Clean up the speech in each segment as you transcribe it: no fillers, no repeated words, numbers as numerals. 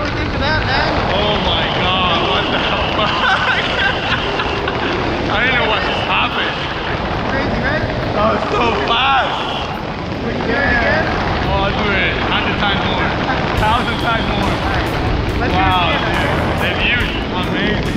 do you think of that, man? Oh my God, what the fuck? I didn't know what just happened. Crazy, right? That was so fast. Would you do it again? Oh, I'll do it 100 times more. 1,000 times more. Let's Wow, do it again. dude. The view's amazing.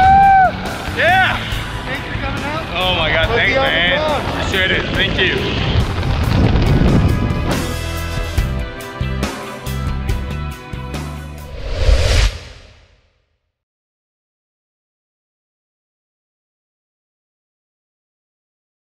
Yeah! Thanks for coming out. Oh my God, Hope thanks, you have a man. vlog. Appreciate it. Thank you.